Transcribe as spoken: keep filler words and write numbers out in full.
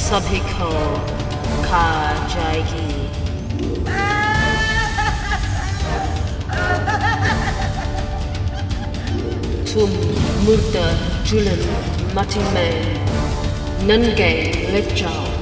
सभी को खा जाएगी। तुम मुर्दा जुल्म मटी में नंगे लेट जाओ।